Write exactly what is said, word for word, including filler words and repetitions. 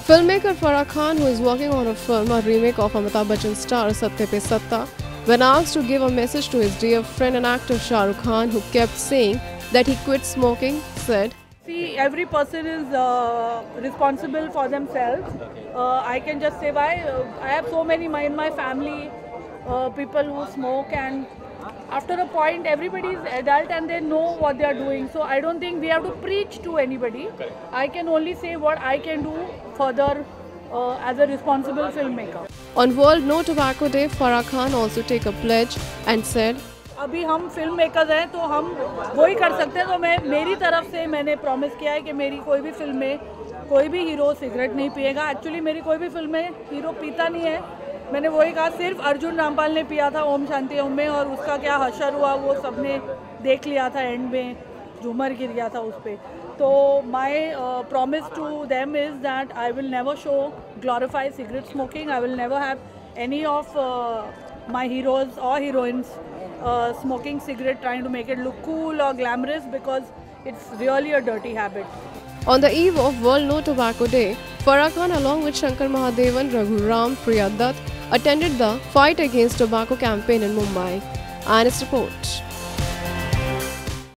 Filmmaker Farah Khan, who is working on a film, a remake of Amitabh Bachchan star Satte Pe Satta, when asked to give a message to his dear friend and actor Shah Rukh Khan, who kept saying that he quit smoking, said, "See, every person is uh, responsible for themselves. Uh, I can just say why. Uh, I have so many in my family, uh, people who smoke, and after a point, everybody is adult and they know what they are doing. So I don't think we have to preach to anybody. I can only say what I can do further uh, as a responsible filmmaker." On World No Tobacco Day, Farah Khan also took a pledge and said, अभी हम film makers हैं तो हम वही कर सकते हैं। तो मैं मेरी तरफ से मैंने प्रॉमिस किया है कि मेरी कोई भी फिल्म में कोई भी हीरो सिगरेट नहीं पिएगा। एक्चुअली मेरी कोई भी फिल्म में हीरो पीता नहीं है। मैंने वही कहा, सिर्फ अर्जुन रामपाल ने पिया था ओम शांति ओम में, और उसका क्या हशर हुआ वो सबने देख लिया था। एंड में झूमर गिर गया था उस पर। तो my promise to them is that I will never show glorify cigarette smoking. I will never have any of my heroes और heroines Uh, smoking cigarette, trying to make it look cool or glamorous, because it's really a dirty habit. On the eve of World No Tobacco Day, Farah Khan along with Shanker Mahadevan, Raghu Ram, Priya Dutt attended the Fight Against Tobacco campaign in Mumbai. Honest report.